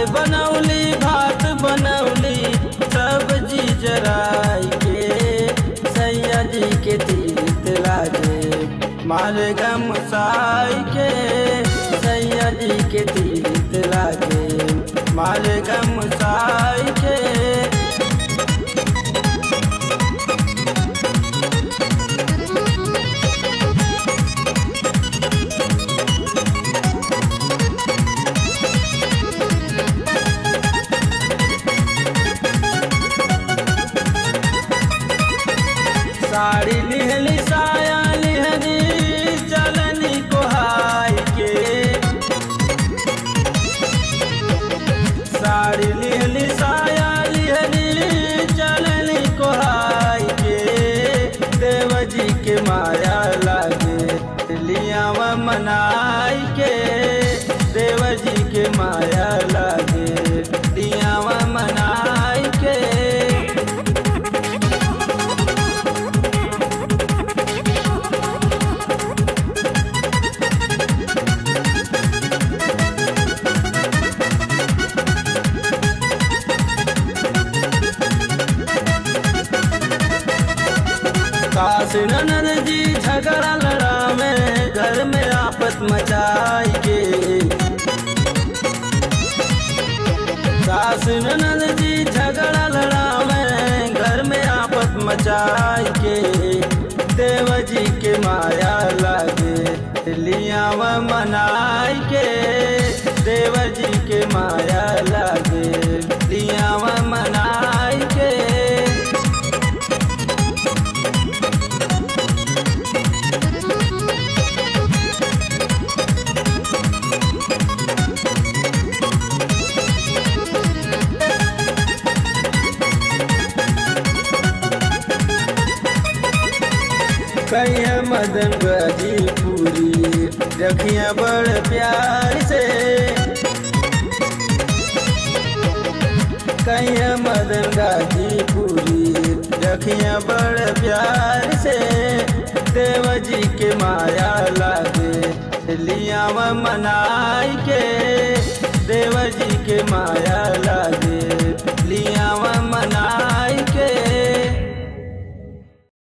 बनौली भात बनौली सब्जी जराई के सैया जी के तीत लागे मारे गम साई के सैया जी के तीत लागे मारे गम साई के। साड़ी लिहली साया लिहली चलनी कोहाई के साड़ी लिहली साया लिहली चलनी कोहाई के देव जी के माया लागे लियावा मनाई के देव जी के माया लागे लियावा मनाई के। सास ननद जी झगड़ा लड़ावे घर में आफत मचाई के सास ननद जी झगड़ा लड़ावे घर में आफत मचाई के देव जी के माया लागे लियावा मनाई के देव जी के माया लागे लियावा मनाई के। कहिया मदन गाजीपुरी रखिया बड़ प्यार से कहिया मदन गाजीपुरी रखिया बड़ प्यार से देव जी के माया लागे लियावा मनाई के देव जी के माया लागे